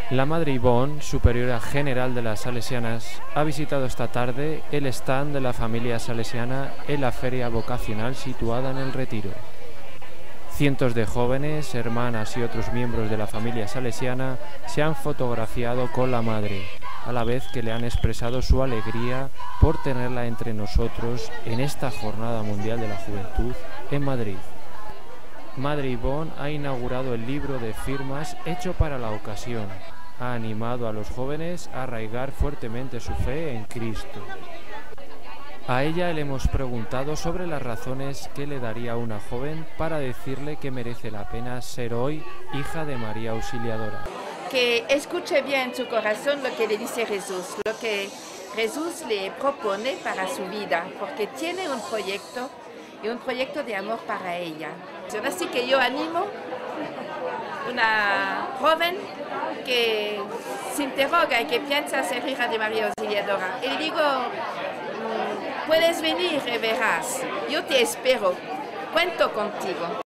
La Madre Ivonne, superiora general de las Salesianas, ha visitado esta tarde el stand de la familia salesiana en la feria vocacional situada en El Retiro. Cientos de jóvenes, hermanas y otros miembros de la familia salesiana se han fotografiado con la Madre, a la vez que le han expresado su alegría por tenerla entre nosotros en esta Jornada Mundial de la Juventud en Madrid. Madre Ivonne ha inaugurado el libro de firmas hecho para la ocasión. Ha animado a los jóvenes a arraigar fuertemente su fe en Cristo. A ella le hemos preguntado sobre las razones que le daría a una joven para decirle que merece la pena ser hoy hija de María Auxiliadora. Que escuche bien su corazón lo que le dice Jesús, lo que Jesús le propone para su vida, porque tiene un proyecto y un proyecto de amor para ella. Así que yo animo a una joven que se interroga y que piensa ser hija de María Auxiliadora. Y digo, puedes venir y verás, yo te espero, cuento contigo.